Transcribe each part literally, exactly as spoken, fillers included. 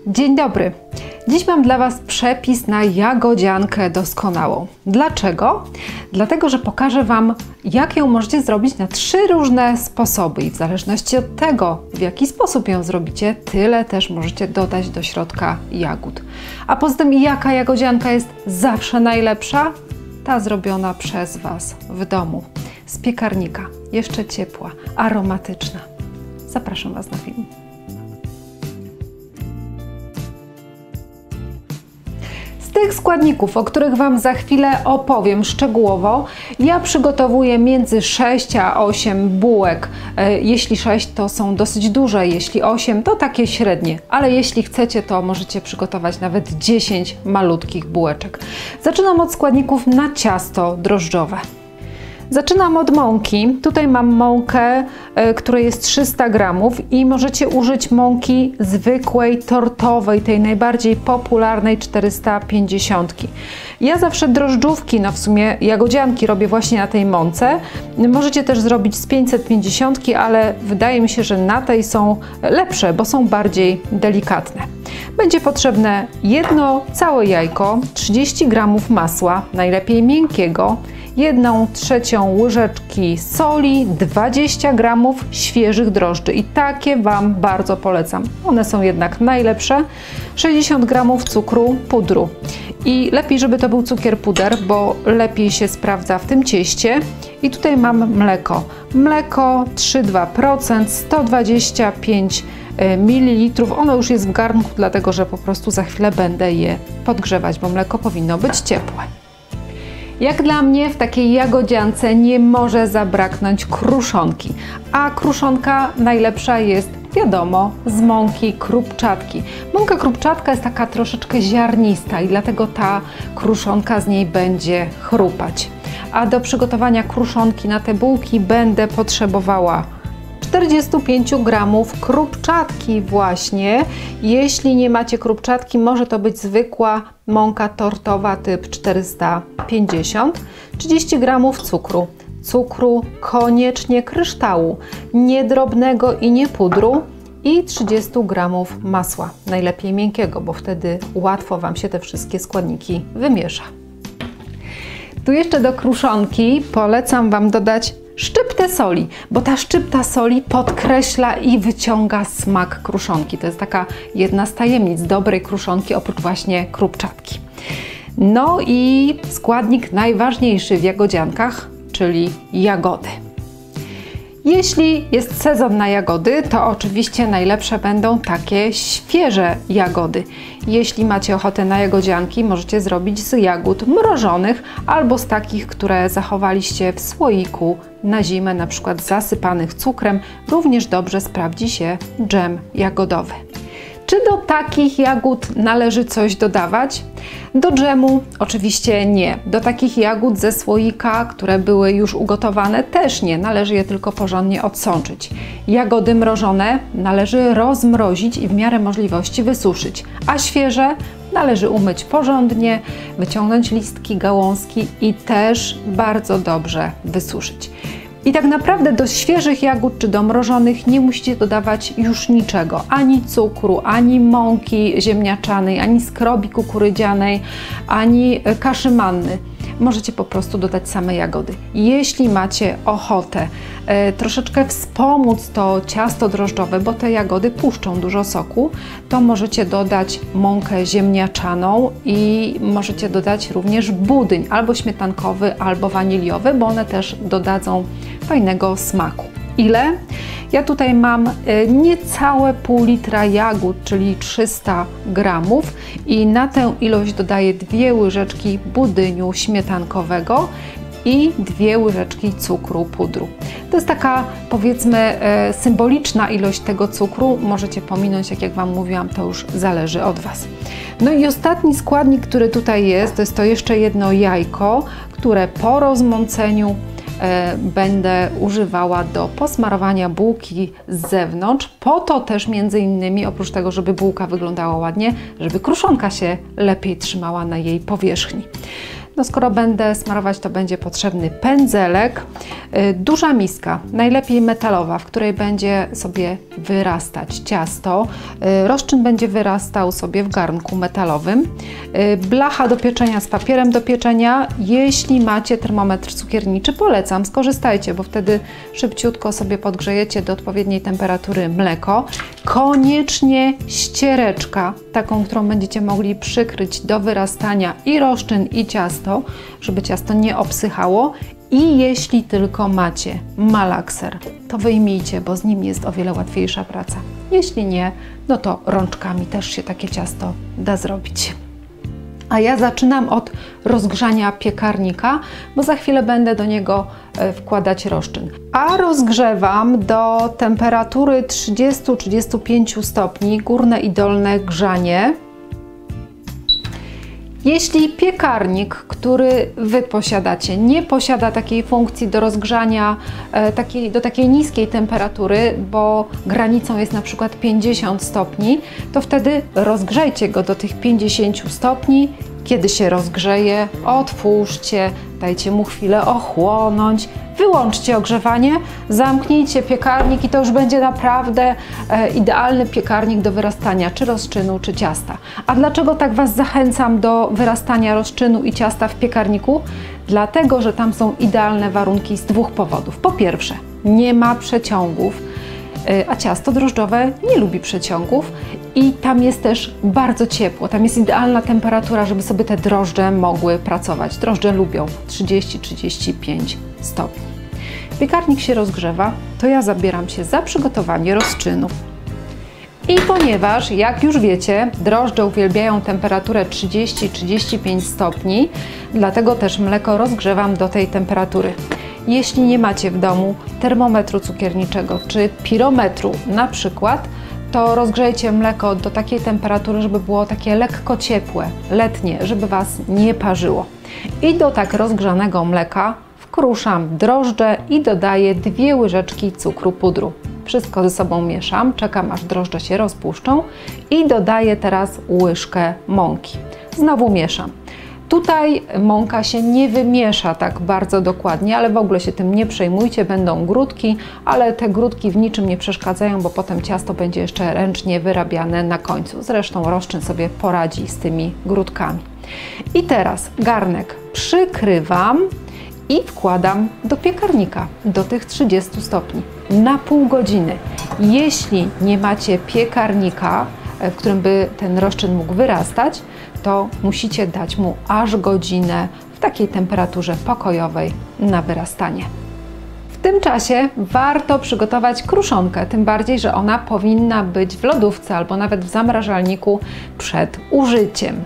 Dzień dobry! Dziś mam dla Was przepis na jagodziankę doskonałą. Dlaczego? Dlatego, że pokażę Wam, jak ją możecie zrobić na trzy różne sposoby i w zależności od tego, w jaki sposób ją zrobicie, tyle też możecie dodać do środka jagód. A poza tym, jaka jagodzianka jest zawsze najlepsza? Ta zrobiona przez Was w domu, z piekarnika, jeszcze ciepła, aromatyczna. Zapraszam Was na film. Z tych składników, o których Wam za chwilę opowiem szczegółowo, ja przygotowuję między sześć a osiem bułek. Jeśli sześć, to są dosyć duże, jeśli osiem, to takie średnie, ale jeśli chcecie, to możecie przygotować nawet dziesięć malutkich bułeczek. Zaczynam od składników na ciasto drożdżowe. Zaczynam od mąki. Tutaj mam mąkę, y, której jest trzysta gramów i możecie użyć mąki zwykłej, tortowej, tej najbardziej popularnej czterysta pięćdziesiąt. Ja zawsze drożdżówki, no w sumie jagodzianki robię właśnie na tej mące. Możecie też zrobić z pięćset pięćdziesiąt, ale wydaje mi się, że na tej są lepsze, bo są bardziej delikatne. Będzie potrzebne jedno całe jajko, trzydzieści gramów masła, najlepiej miękkiego, jedną trzecią łyżeczki soli, dwadzieścia gramów świeżych drożdży i takie Wam bardzo polecam. One są jednak najlepsze. sześćdziesiąt gramów cukru pudru i lepiej, żeby to był cukier puder, bo lepiej się sprawdza w tym cieście. I tutaj mam mleko. Mleko trzy przecinek dwa procent, sto dwadzieścia pięć mililitrów. Ono już jest w garnku, dlatego że po prostu za chwilę będę je podgrzewać, bo mleko powinno być ciepłe. Jak dla mnie w takiej jagodziance nie może zabraknąć kruszonki, a kruszonka najlepsza jest, wiadomo, z mąki krupczatki. Mąka krupczatka jest taka troszeczkę ziarnista i dlatego ta kruszonka z niej będzie chrupać. A do przygotowania kruszonki na te bułki będę potrzebowała czterdzieści pięć gramów krupczatki właśnie. Jeśli nie macie krupczatki, może to być zwykła mąka tortowa typ czterysta pięćdziesiąt. trzydzieści gramów cukru. Cukru koniecznie kryształu, nie drobnego i nie pudru. I trzydzieści gramów masła, najlepiej miękkiego, bo wtedy łatwo Wam się te wszystkie składniki wymiesza. Tu jeszcze do kruszonki polecam Wam dodać szczyptę soli, bo ta szczypta soli podkreśla i wyciąga smak kruszonki. To jest taka jedna z tajemnic dobrej kruszonki, oprócz właśnie krupczatki. No i składnik najważniejszy w jagodziankach, czyli jagody. Jeśli jest sezon na jagody, to oczywiście najlepsze będą takie świeże jagody. Jeśli macie ochotę na jagodzianki, możecie zrobić z jagód mrożonych albo z takich, które zachowaliście w słoiku na zimę, na przykład zasypanych cukrem. Również dobrze sprawdzi się dżem jagodowy. Czy do takich jagód należy coś dodawać? Do dżemu oczywiście nie. Do takich jagód ze słoika, które były już ugotowane, też nie. Należy je tylko porządnie odsączyć. Jagody mrożone należy rozmrozić i w miarę możliwości wysuszyć, a świeże należy umyć porządnie, wyciągnąć listki, gałązki i też bardzo dobrze wysuszyć. I tak naprawdę do świeżych jagód czy do mrożonych nie musicie dodawać już niczego. Ani cukru, ani mąki ziemniaczanej, ani skrobi kukurydzianej, ani kaszy manny. Możecie po prostu dodać same jagody. Jeśli macie ochotę e, troszeczkę wspomóc to ciasto drożdżowe, bo te jagody puszczą dużo soku, to możecie dodać mąkę ziemniaczaną i możecie dodać również budyń, albo śmietankowy, albo waniliowy, bo one też dodadzą fajnego smaku. Ile? Ja tutaj mam niecałe pół litra jagód, czyli trzysta gramów i na tę ilość dodaję dwie łyżeczki budyniu śmietankowego i dwie łyżeczki cukru pudru. To jest taka, powiedzmy, symboliczna ilość tego cukru. Możecie pominąć, jak, jak Wam mówiłam, to już zależy od Was. No i ostatni składnik, który tutaj jest, to jest to jeszcze jedno jajko, które po rozmąceniu będę używała do posmarowania bułki z zewnątrz, po to też między innymi, oprócz tego, żeby bułka wyglądała ładnie, żeby kruszonka się lepiej trzymała na jej powierzchni. No skoro będę smarować, to będzie potrzebny pędzelek, duża miska, najlepiej metalowa, w której będzie sobie wyrastać ciasto. Rozczyn będzie wyrastał sobie w garnku metalowym. Blacha do pieczenia z papierem do pieczenia. Jeśli macie termometr cukierniczy, polecam, skorzystajcie, bo wtedy szybciutko sobie podgrzejecie do odpowiedniej temperatury mleko. Koniecznie ściereczka, taką, którą będziecie mogli przykryć do wyrastania i rozczyn, i ciasto, żeby ciasto nie obsychało. I jeśli tylko macie malakser, to wyjmijcie, bo z nim jest o wiele łatwiejsza praca. Jeśli nie, no to rączkami też się takie ciasto da zrobić. A ja zaczynam od rozgrzania piekarnika, bo za chwilę będę do niego wkładać rozczyn. A rozgrzewam do temperatury trzydzieści do trzydziestu pięciu stopni, górne i dolne grzanie. Jeśli piekarnik, który Wy posiadacie, nie posiada takiej funkcji do rozgrzania e, takiej, do takiej niskiej temperatury, bo granicą jest na przykład pięćdziesiąt stopni, to wtedy rozgrzejcie go do tych pięćdziesięciu stopni. Kiedy się rozgrzeje, otwórzcie, dajcie mu chwilę ochłonąć, wyłączcie ogrzewanie, zamknijcie piekarnik i to już będzie naprawdę e, idealny piekarnik do wyrastania czy rozczynu, czy ciasta. A dlaczego tak Was zachęcam do wyrastania rozczynu i ciasta w piekarniku? Dlatego, że tam są idealne warunki z dwóch powodów. Po pierwsze, nie ma przeciągów, a ciasto drożdżowe nie lubi przeciągów i tam jest też bardzo ciepło, tam jest idealna temperatura, żeby sobie te drożdże mogły pracować. Drożdże lubią trzydzieści do trzydziestu pięciu stopni. Piekarnik się rozgrzewa, to ja zabieram się za przygotowanie rozczynu. I ponieważ, jak już wiecie, drożdże uwielbiają temperaturę trzydzieści do trzydziestu pięciu stopni, dlatego też mleko rozgrzewam do tej temperatury. Jeśli nie macie w domu termometru cukierniczego czy pirometru na przykład, to rozgrzejcie mleko do takiej temperatury, żeby było takie lekko ciepłe, letnie, żeby Was nie parzyło. I do tak rozgrzanego mleka wkruszam drożdże i dodaję dwie łyżeczki cukru pudru. Wszystko ze sobą mieszam, czekam aż drożdże się rozpuszczą i dodaję teraz łyżkę mąki. Znowu mieszam. Tutaj mąka się nie wymiesza tak bardzo dokładnie, ale w ogóle się tym nie przejmujcie, będą grudki, ale te grudki w niczym nie przeszkadzają, bo potem ciasto będzie jeszcze ręcznie wyrabiane na końcu. Zresztą rozczyn sobie poradzi z tymi grudkami. I teraz garnek przykrywam i wkładam do piekarnika, do tych trzydziestu stopni, na pół godziny. Jeśli nie macie piekarnika, w którym by ten rozczyn mógł wyrastać, to musicie dać mu aż godzinę w takiej temperaturze pokojowej na wyrastanie. W tym czasie warto przygotować kruszonkę, tym bardziej, że ona powinna być w lodówce albo nawet w zamrażalniku przed użyciem.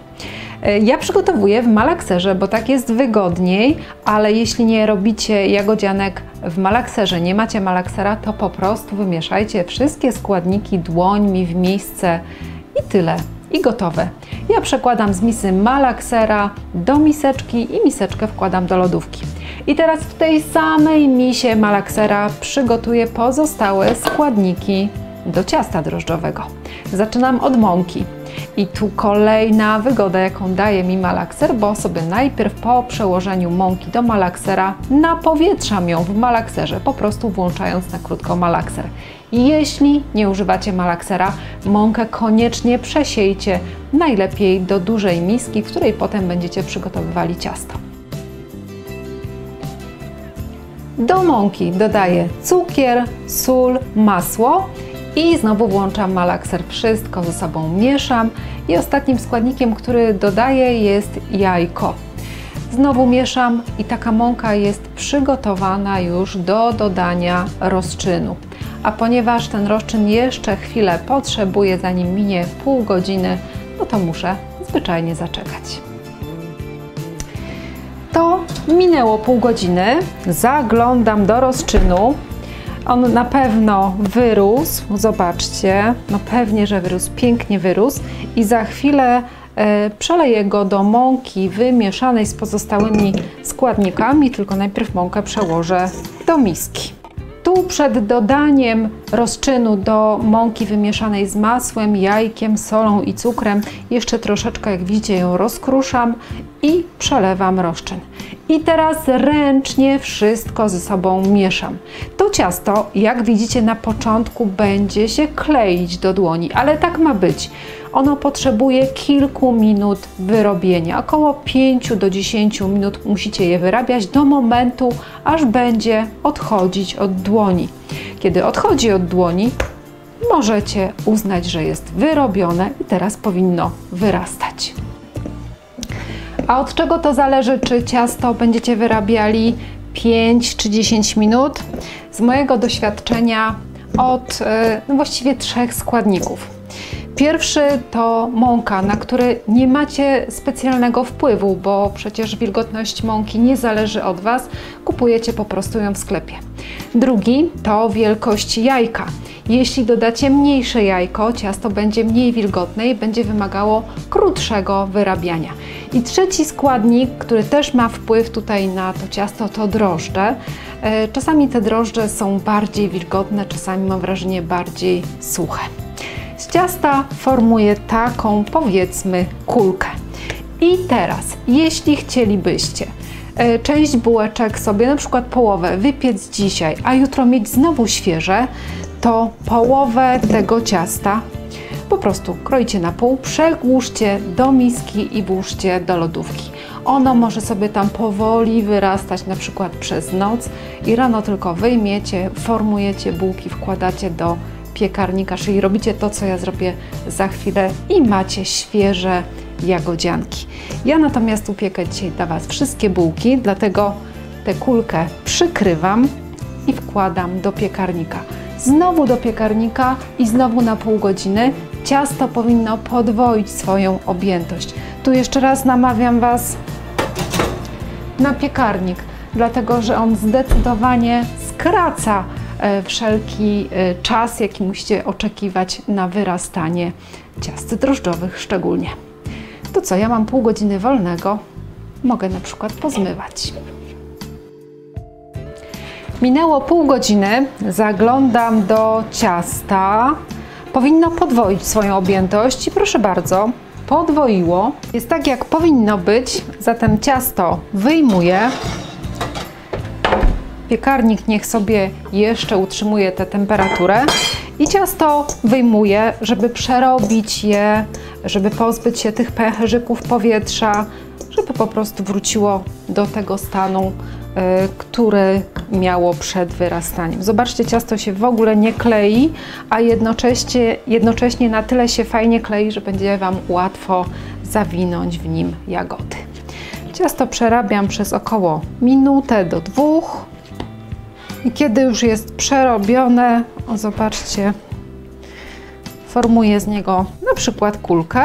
Ja przygotowuję w malakserze, bo tak jest wygodniej, ale jeśli nie robicie jagodzianek w malakserze, nie macie malaksera, to po prostu wymieszajcie wszystkie składniki dłońmi w miejsce i tyle. I gotowe. Ja przekładam z misy malaksera do miseczki i miseczkę wkładam do lodówki. I teraz w tej samej misie malaksera przygotuję pozostałe składniki do ciasta drożdżowego. Zaczynam od mąki. I tu kolejna wygoda, jaką daje mi malakser, bo sobie najpierw po przełożeniu mąki do malaksera napowietrzam ją w malakserze, po prostu włączając na krótko malakser. Jeśli nie używacie malaksera, mąkę koniecznie przesiejcie, najlepiej do dużej miski, w której potem będziecie przygotowywali ciasto. Do mąki dodaję cukier, sól, masło i znowu włączam malakser. Wszystko ze sobą mieszam i ostatnim składnikiem, który dodaję, jest jajko. Znowu mieszam i taka mąka jest przygotowana już do dodania rozczynu. A ponieważ ten rozczyn jeszcze chwilę potrzebuje, zanim minie pół godziny, no to muszę zwyczajnie zaczekać. To minęło pół godziny, zaglądam do rozczynu. On na pewno wyrósł, zobaczcie, no pewnie, że wyrósł, pięknie wyrósł i za chwilę e, przeleję go do mąki wymieszanej z pozostałymi składnikami, tylko najpierw mąkę przełożę do miski. Tu przed dodaniem rozczynu do mąki wymieszanej z masłem, jajkiem, solą i cukrem jeszcze troszeczkę, jak widzicie, ją rozkruszam i przelewam rozczyn. I teraz ręcznie wszystko ze sobą mieszam. To ciasto, jak widzicie, na początku będzie się kleić do dłoni, ale tak ma być. Ono potrzebuje kilku minut wyrobienia. Około pięciu do dziesięciu minut musicie je wyrabiać do momentu, aż będzie odchodzić od dłoni. Kiedy odchodzi od dłoni, możecie uznać, że jest wyrobione i teraz powinno wyrastać. A od czego to zależy, czy ciasto będziecie wyrabiali pięć czy dziesięć minut? Z mojego doświadczenia od no właściwie trzech składników. Pierwszy to mąka, na który nie macie specjalnego wpływu, bo przecież wilgotność mąki nie zależy od Was, kupujecie po prostu ją w sklepie. Drugi to wielkość jajka. Jeśli dodacie mniejsze jajko, ciasto będzie mniej wilgotne i będzie wymagało krótszego wyrabiania. I trzeci składnik, który też ma wpływ tutaj na to ciasto, to drożdże. Czasami te drożdże są bardziej wilgotne, czasami mam wrażenie bardziej suche. Z ciasta formuję taką, powiedzmy, kulkę. I teraz, jeśli chcielibyście część bułeczek sobie, na przykład połowę, wypiec dzisiaj, a jutro mieć znowu świeże, to połowę tego ciasta po prostu kroicie na pół, przegłuszcie do miski i włóżcie do lodówki. Ono może sobie tam powoli wyrastać, na przykład przez noc i rano tylko wyjmiecie, formujecie bułki, wkładacie do piekarnika, czyli robicie to, co ja zrobię za chwilę i macie świeże jagodzianki. Ja natomiast upiekę dzisiaj dla Was wszystkie bułki, dlatego tę kulkę przykrywam i wkładam do piekarnika. Znowu do piekarnika i znowu na pół godziny. Ciasto powinno podwoić swoją objętość. Tu jeszcze raz namawiam Was na piekarnik, dlatego że on zdecydowanie skraca wszelki czas, jaki musicie oczekiwać na wyrastanie ciast drożdżowych szczególnie. To co, ja mam pół godziny wolnego, mogę na przykład pozmywać. Minęło pół godziny, zaglądam do ciasta. Powinno podwoić swoją objętość i proszę bardzo, podwoiło. Jest tak, jak powinno być, zatem ciasto wyjmuję. Piekarnik niech sobie jeszcze utrzymuje tę temperaturę i ciasto wyjmuję, żeby przerobić je, żeby pozbyć się tych pęcherzyków powietrza, żeby po prostu wróciło do tego stanu, yy, który miało przed wyrastaniem. Zobaczcie, ciasto się w ogóle nie klei, a jednocześnie, jednocześnie na tyle się fajnie klei, że będzie Wam łatwo zawinąć w nim jagody. Ciasto przerabiam przez około minutę do dwóch. I kiedy już jest przerobione, o zobaczcie, formuję z niego na przykład kulkę.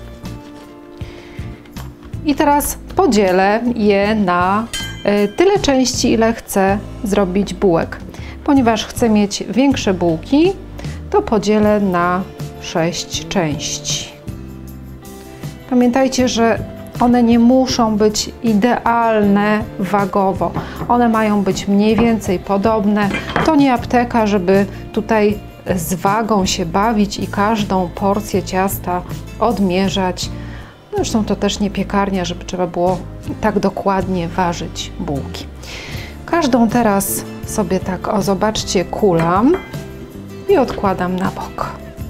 I teraz podzielę je na y, tyle części, ile chcę zrobić bułek. Ponieważ chcę mieć większe bułki, to podzielę na sześć części. Pamiętajcie, że one nie muszą być idealne wagowo. One mają być mniej więcej podobne. To nie apteka, żeby tutaj z wagą się bawić i każdą porcję ciasta odmierzać. Zresztą to też nie piekarnia, żeby trzeba było tak dokładnie ważyć bułki. Każdą teraz sobie tak, o zobaczcie, kulam i odkładam na bok.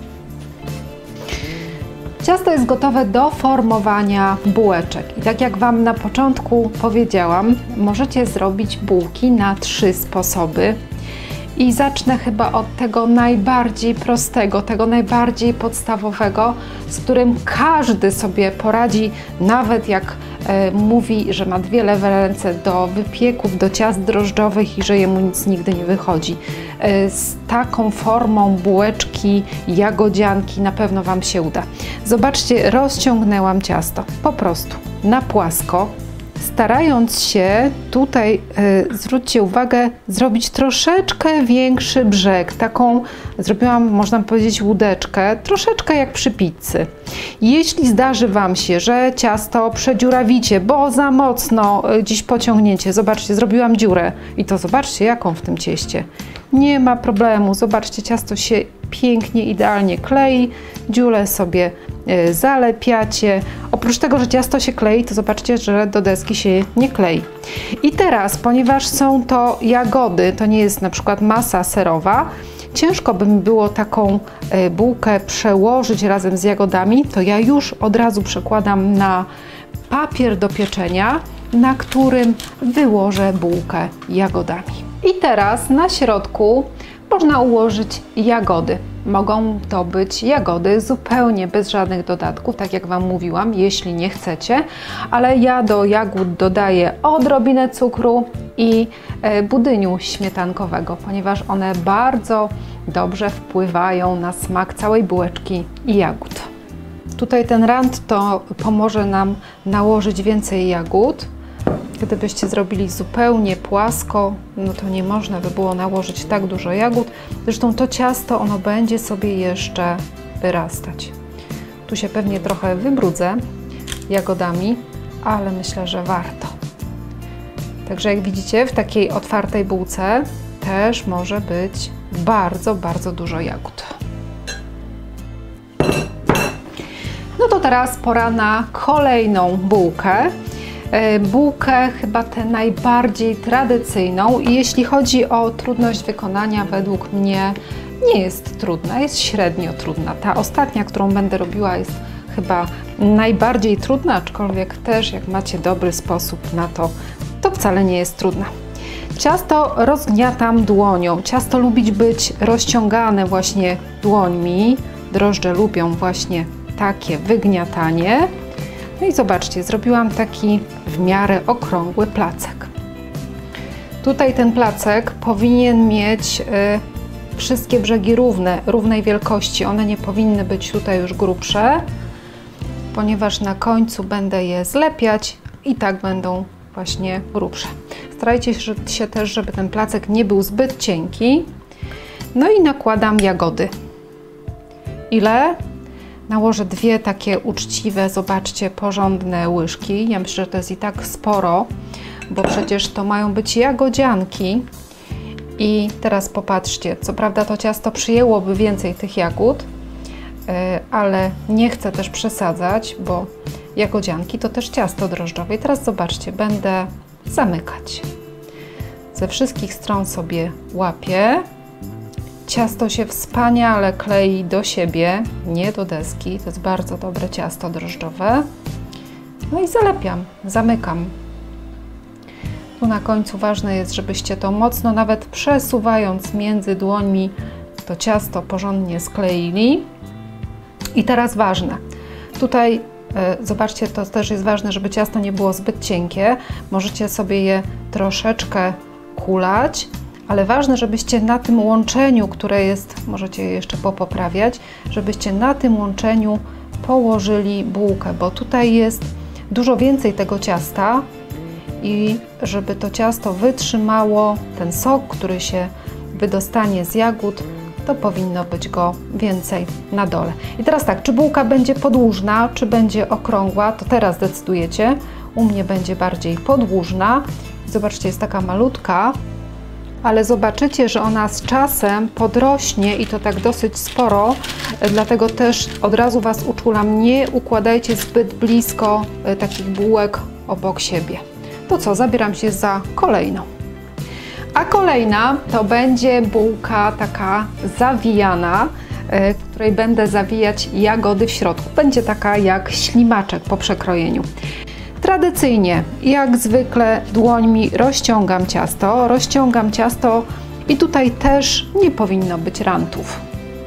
Ciasto jest gotowe do formowania bułeczek i tak jak Wam na początku powiedziałam, możecie zrobić bułki na trzy sposoby. I zacznę chyba od tego najbardziej prostego, tego najbardziej podstawowego, z którym każdy sobie poradzi, nawet jak e, mówi, że ma dwie lewe ręce do wypieków, do ciast drożdżowych i że jemu nic nigdy nie wychodzi. E, z taką formą bułeczki, jagodzianki na pewno Wam się uda. Zobaczcie, rozciągnęłam ciasto po prostu na płasko. Starając się tutaj, y, zwróćcie uwagę, zrobić troszeczkę większy brzeg, taką zrobiłam, można powiedzieć, łódeczkę, troszeczkę jak przy pizzy. Jeśli zdarzy Wam się, że ciasto przedziurawicie, bo za mocno y, gdzieś pociągniecie, zobaczcie, zrobiłam dziurę i to zobaczcie, jaką w tym cieście. Nie ma problemu, zobaczcie, ciasto się pięknie, idealnie klei, dziurę sobie y, zalepiacie. Oprócz tego, że ciasto się klei, to zobaczcie, że do deski się nie klei. I teraz, ponieważ są to jagody, to nie jest na przykład masa serowa, ciężko by mi było taką bułkę przełożyć razem z jagodami, to ja już od razu przekładam na papier do pieczenia, na którym wyłożę bułkę jagodami. I teraz na środku można ułożyć jagody. Mogą to być jagody zupełnie bez żadnych dodatków, tak jak Wam mówiłam, jeśli nie chcecie, ale ja do jagód dodaję odrobinę cukru i budyniu śmietankowego, ponieważ one bardzo dobrze wpływają na smak całej bułeczki i jagód. Tutaj ten rand to pomoże nam nałożyć więcej jagód. Gdybyście zrobili zupełnie płasko, no to nie można by było nałożyć tak dużo jagód. Zresztą to ciasto, ono będzie sobie jeszcze wyrastać. Tu się pewnie trochę wybrudzę jagodami, ale myślę, że warto. Także jak widzicie, w takiej otwartej bułce też może być bardzo, bardzo dużo jagód. No to teraz pora na kolejną bułkę. Bułkę chyba tę najbardziej tradycyjną i jeśli chodzi o trudność wykonania, według mnie nie jest trudna, jest średnio trudna. Ta ostatnia, którą będę robiła, jest chyba najbardziej trudna, aczkolwiek też jak macie dobry sposób na to, to wcale nie jest trudna. Ciasto rozgniatam dłonią. Ciasto lubi być rozciągane właśnie dłońmi. Drożdże lubią właśnie takie wygniatanie. No i zobaczcie, zrobiłam taki w miarę okrągły placek. Tutaj ten placek powinien mieć y, wszystkie brzegi równe, równej wielkości. One nie powinny być tutaj już grubsze, ponieważ na końcu będę je zlepiać i tak będą właśnie grubsze. Starajcie się też, żeby ten placek nie był zbyt cienki. No i nakładam jagody. Ile? Nałożę dwie takie uczciwe, zobaczcie, porządne łyżki. Ja myślę, że to jest i tak sporo, bo przecież to mają być jagodzianki. I teraz popatrzcie, co prawda to ciasto przyjęłoby więcej tych jagód, ale nie chcę też przesadzać, bo jagodzianki to też ciasto drożdżowe. I teraz zobaczcie, będę zamykać. Ze wszystkich stron sobie łapię. Ciasto się wspaniale klei do siebie, nie do deski. To jest bardzo dobre ciasto drożdżowe. No i zalepiam, zamykam. Tu na końcu ważne jest, żebyście to mocno, nawet przesuwając między dłońmi, to ciasto porządnie skleili. I teraz ważne. Tutaj y, zobaczcie, to też jest ważne, żeby ciasto nie było zbyt cienkie. Możecie sobie je troszeczkę kulać. Ale ważne, żebyście na tym łączeniu, które jest, możecie je jeszcze popoprawiać, żebyście na tym łączeniu położyli bułkę, bo tutaj jest dużo więcej tego ciasta i żeby to ciasto wytrzymało ten sok, który się wydostanie z jagód, to powinno być go więcej na dole. I teraz tak, czy bułka będzie podłużna, czy będzie okrągła, to teraz decydujecie. U mnie będzie bardziej podłużna. Zobaczcie, jest taka malutka, ale zobaczycie, że ona z czasem podrośnie i to tak dosyć sporo, dlatego też od razu Was uczulam, nie układajcie zbyt blisko takich bułek obok siebie. To co, zabieram się za kolejną. A kolejna to będzie bułka taka zawijana, w której będę zawijać jagody w środku. Będzie taka jak ślimaczek po przekrojeniu. Tradycyjnie, jak zwykle, dłońmi rozciągam ciasto, rozciągam ciasto i tutaj też nie powinno być rantów.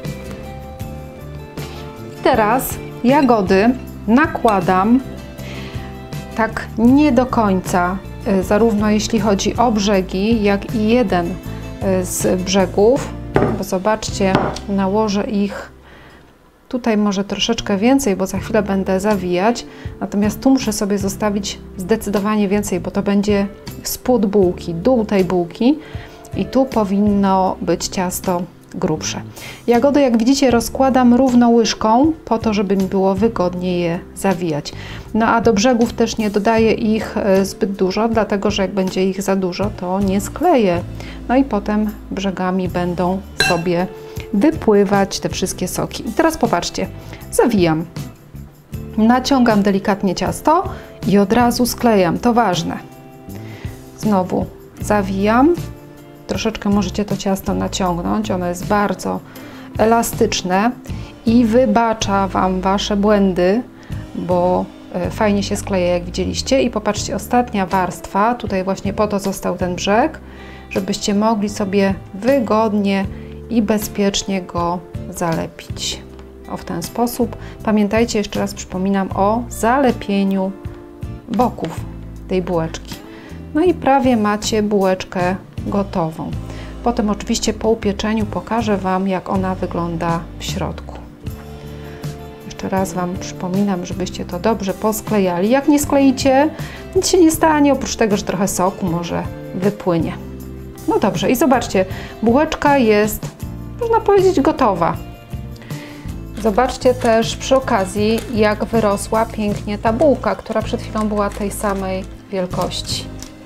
Teraz jagody nakładam tak nie do końca, zarówno jeśli chodzi o brzegi, jak i jeden z brzegów, bo zobaczcie, nałożę ich tutaj może troszeczkę więcej, bo za chwilę będę zawijać, natomiast tu muszę sobie zostawić zdecydowanie więcej, bo to będzie spód bułki, dół tej bułki i tu powinno być ciasto grubsze. Jagody, jak widzicie, rozkładam równo łyżką po to, żeby mi było wygodniej je zawijać. No a do brzegów też nie dodaję ich zbyt dużo, dlatego że jak będzie ich za dużo, to nie skleję. No i potem brzegami będą sobie wypływać te wszystkie soki. I teraz popatrzcie, zawijam. Naciągam delikatnie ciasto i od razu sklejam, to ważne. Znowu zawijam, troszeczkę możecie to ciasto naciągnąć, ono jest bardzo elastyczne i wybacza Wam Wasze błędy, bo fajnie się skleja, jak widzieliście. I popatrzcie, ostatnia warstwa, tutaj właśnie po to został ten brzeg, żebyście mogli sobie wygodnie i bezpiecznie go zalepić. O, w ten sposób. Pamiętajcie, jeszcze raz przypominam o zalepieniu boków tej bułeczki. No i prawie macie bułeczkę gotową. Potem oczywiście po upieczeniu pokażę Wam, jak ona wygląda w środku. Jeszcze raz Wam przypominam, żebyście to dobrze posklejali. Jak nie skleicie, nic się nie stanie, oprócz tego, że trochę soku może wypłynie. No dobrze, i zobaczcie, bułeczka jest, można powiedzieć, gotowa. Zobaczcie też przy okazji, jak wyrosła pięknie ta bułka, która przed chwilą była tej samej wielkości.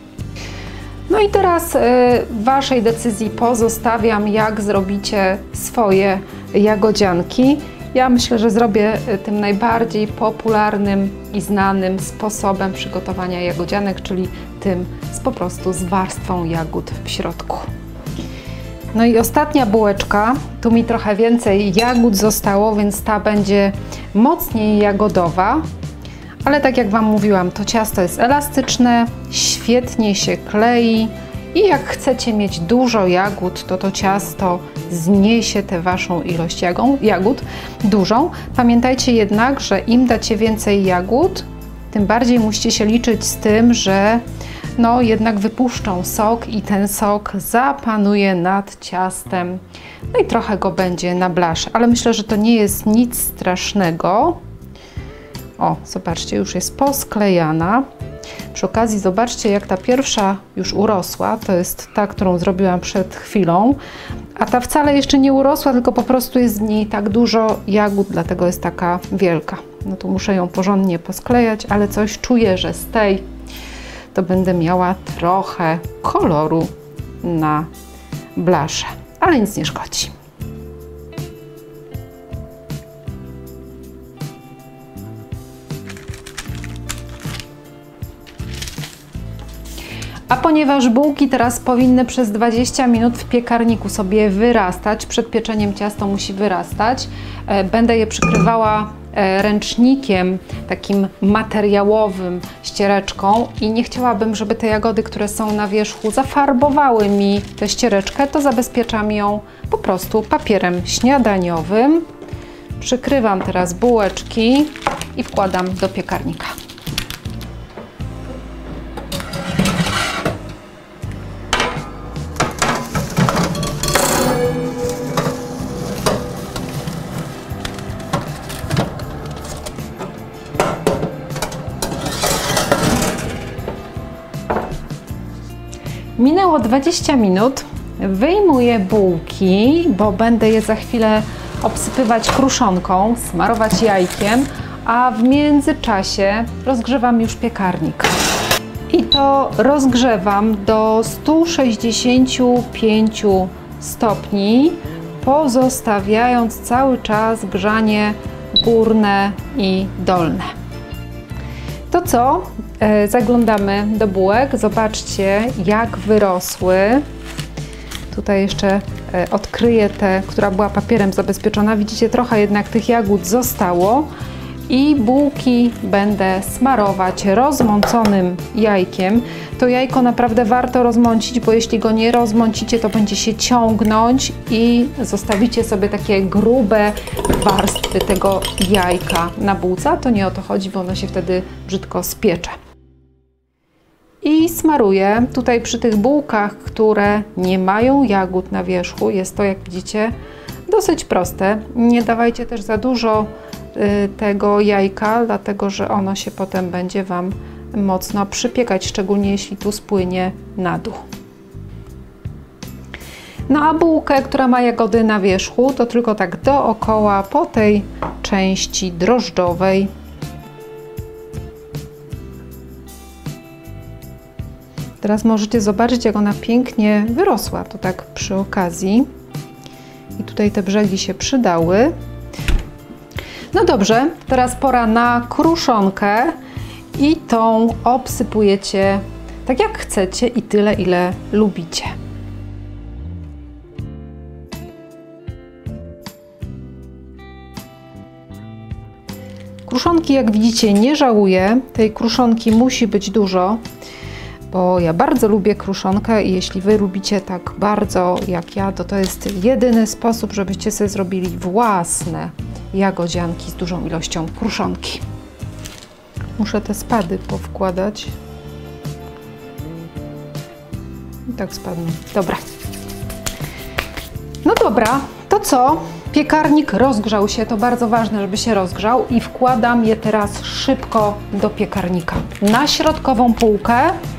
No i teraz y, Waszej decyzji pozostawiam, jak zrobicie swoje jagodzianki. Ja myślę, że zrobię tym najbardziej popularnym i znanym sposobem przygotowania jagodzianek, czyli tym z po prostu z warstwą jagód w środku. No i ostatnia bułeczka, tu mi trochę więcej jagód zostało, więc ta będzie mocniej jagodowa, ale tak jak Wam mówiłam, to ciasto jest elastyczne, świetnie się klei i jak chcecie mieć dużo jagód, to to ciasto zniesie tę Waszą ilość jagód dużą. Pamiętajcie jednak, że im dacie więcej jagód, tym bardziej musicie się liczyć z tym, że no jednak wypuszczą sok i ten sok zapanuje nad ciastem. No i trochę go będzie na blasze, ale myślę, że to nie jest nic strasznego. O, zobaczcie, już jest posklejana. Przy okazji zobaczcie, jak ta pierwsza już urosła. To jest ta, którą zrobiłam przed chwilą. A ta wcale jeszcze nie urosła, tylko po prostu jest w niej tak dużo jagód, dlatego jest taka wielka. No tu muszę ją porządnie posklejać, ale coś czuję, że z tej to będę miała trochę koloru na blasze, ale nic nie szkodzi. A ponieważ bułki teraz powinny przez dwadzieścia minut w piekarniku sobie wyrastać, przed pieczeniem ciasto musi wyrastać, będę je przykrywała ręcznikiem takim materiałowym, ściereczką i nie chciałabym, żeby te jagody, które są na wierzchu, zafarbowały mi tę ściereczkę, to zabezpieczam ją po prostu papierem śniadaniowym. Przykrywam teraz bułeczki i wkładam do piekarnika. Minęło dwadzieścia minut, wyjmuję bułki, bo będę je za chwilę obsypywać kruszonką, smarować jajkiem, a w międzyczasie rozgrzewam już piekarnik. I to rozgrzewam do stu sześćdziesięciu pięciu stopni, pozostawiając cały czas grzanie górne i dolne. To co? Zaglądamy do bułek, zobaczcie, jak wyrosły. Tutaj jeszcze odkryję tę, która była papierem zabezpieczona. Widzicie, trochę jednak tych jagód zostało. I bułki będę smarować rozmąconym jajkiem. To jajko naprawdę warto rozmącić, bo jeśli go nie rozmącicie, to będzie się ciągnąć i zostawicie sobie takie grube warstwy tego jajka na bułce. A to nie o to chodzi, bo ono się wtedy brzydko spiecze. I smaruję tutaj przy tych bułkach, które nie mają jagód na wierzchu. Jest to, jak widzicie, dosyć proste. Nie dawajcie też za dużo y, tego jajka, dlatego że ono się potem będzie Wam mocno przypiekać, szczególnie jeśli tu spłynie na dół. No a bułkę, która ma jagody na wierzchu, to tylko tak dookoła po tej części drożdżowej. Teraz możecie zobaczyć, jak ona pięknie wyrosła, to tak przy okazji. I tutaj te brzegi się przydały. No dobrze, teraz pora na kruszonkę i tą obsypujecie tak jak chcecie i tyle, ile lubicie. Kruszonki, jak widzicie, nie żałuję. Tej kruszonki musi być dużo, bo ja bardzo lubię kruszonkę i jeśli Wy lubicie tak bardzo jak ja, to to jest jedyny sposób, żebyście sobie zrobili własne jagodzianki z dużą ilością kruszonki. Muszę te spady powkładać. I tak spadną. Dobra. No dobra, to co? Piekarnik rozgrzał się, to bardzo ważne, żeby się rozgrzał i wkładam je teraz szybko do piekarnika. Na środkową półkę.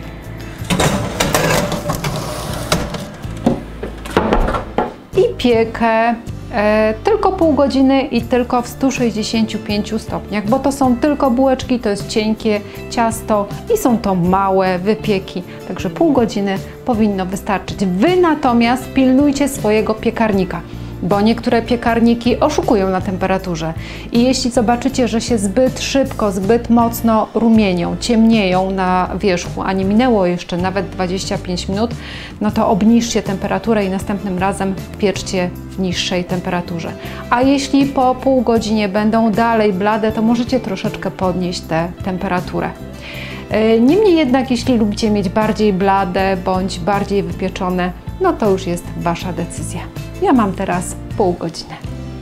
I piekę e, tylko pół godziny i tylko w stu sześćdziesięciu pięciu stopniach, bo to są tylko bułeczki, to jest cienkie ciasto i są to małe wypieki, także pół godziny powinno wystarczyć. Wy natomiast pilnujcie swojego piekarnika, bo niektóre piekarniki oszukują na temperaturze i jeśli zobaczycie, że się zbyt szybko, zbyt mocno rumienią, ciemnieją na wierzchu, a nie minęło jeszcze nawet dwadzieścia pięć minut, no to obniżcie temperaturę i następnym razem pieczcie w niższej temperaturze. A jeśli po pół godzinie będą dalej blade, to możecie troszeczkę podnieść tę temperaturę. Niemniej jednak, jeśli lubicie mieć bardziej blade bądź bardziej wypieczone, no to już jest Wasza decyzja. Ja mam teraz pół godziny.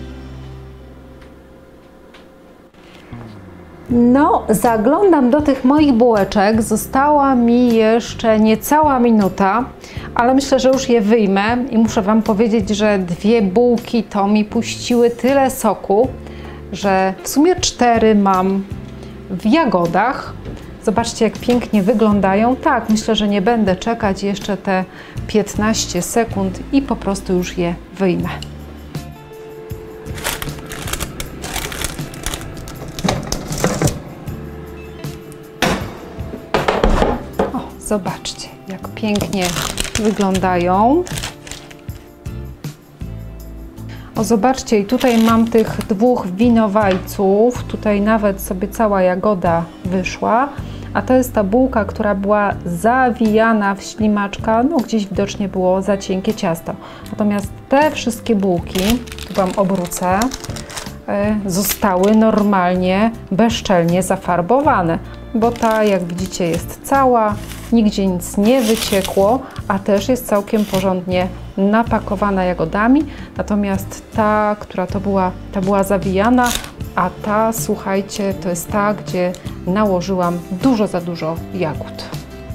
No, zaglądam do tych moich bułeczek. Została mi jeszcze niecała minuta, ale myślę, że już je wyjmę i muszę Wam powiedzieć, że dwie bułki to mi puściły tyle soku, że w sumie cztery mam w jagodach. Zobaczcie, jak pięknie wyglądają. Tak, myślę, że nie będę czekać jeszcze te piętnaście sekund i po prostu już je wyjmę. O, zobaczcie, jak pięknie wyglądają. O, zobaczcie, i tutaj mam tych dwóch winowajców. Tutaj nawet sobie cała jagoda wyszła. A to jest ta bułka, która była zawijana w ślimaczka, no gdzieś widocznie było za cienkie ciasto. Natomiast te wszystkie bułki, tu Wam obrócę, zostały normalnie, bezczelnie zafarbowane, bo ta, jak widzicie, jest cała, nigdzie nic nie wyciekło, a też jest całkiem porządnie napakowana jagodami. Natomiast ta, która to była, ta była zawijana, a ta, słuchajcie, to jest ta, gdzie nałożyłam dużo za dużo jagód.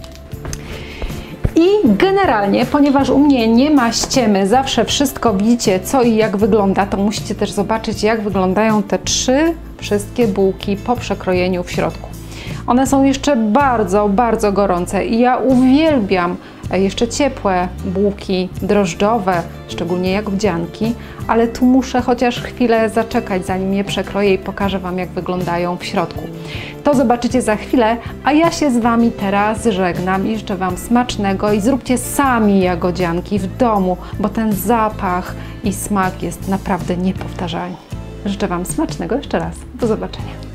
I generalnie, ponieważ u mnie nie ma ściemy, zawsze wszystko widzicie, co i jak wygląda, to musicie też zobaczyć, jak wyglądają te trzy wszystkie bułki po przekrojeniu w środku. One są jeszcze bardzo, bardzo gorące i ja uwielbiam jeszcze ciepłe bułki drożdżowe, szczególnie jagodzianki, ale tu muszę chociaż chwilę zaczekać, zanim je przekroję i pokażę Wam, jak wyglądają w środku. To zobaczycie za chwilę, a ja się z Wami teraz żegnam i życzę Wam smacznego i zróbcie sami jagodzianki w domu, bo ten zapach i smak jest naprawdę niepowtarzalny. Życzę Wam smacznego jeszcze raz. Do zobaczenia.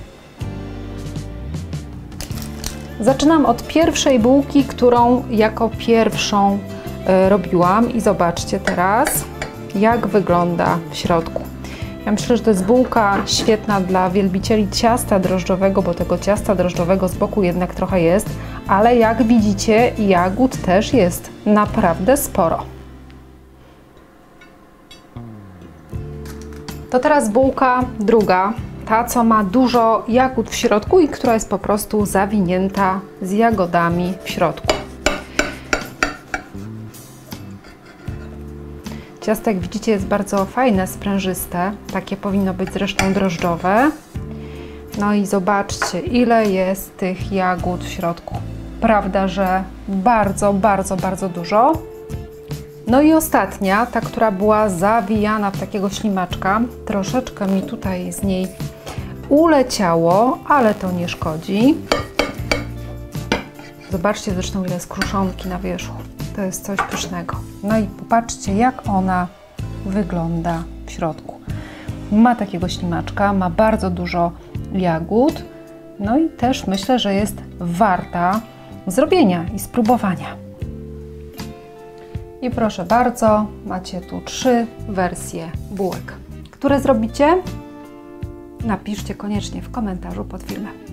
Zaczynam od pierwszej bułki, którą jako pierwszą y, robiłam i zobaczcie teraz, jak wygląda w środku. Ja myślę, że to jest bułka świetna dla wielbicieli ciasta drożdżowego, bo tego ciasta drożdżowego z boku jednak trochę jest, ale jak widzicie, jagód też jest naprawdę sporo. To teraz bułka druga. Ta, co ma dużo jagód w środku i która jest po prostu zawinięta z jagodami w środku. Ciasto, jak widzicie, jest bardzo fajne, sprężyste. Takie powinno być zresztą drożdżowe. No i zobaczcie, ile jest tych jagód w środku. Prawda, że bardzo, bardzo, bardzo dużo. No i ostatnia, ta, która była zawijana w takiego ślimaczka. Troszeczkę mi tutaj z niej uleciało, ale to nie szkodzi. Zobaczcie zresztą, ile jest kruszonki na wierzchu. To jest coś pysznego. No i popatrzcie, jak ona wygląda w środku. ma takiego ślimaczka, ma bardzo dużo jagód, no i też myślę, że jest warta zrobienia i spróbowania. I proszę bardzo, macie tu trzy wersje bułek. Które zrobicie? Napiszcie koniecznie w komentarzu pod filmem.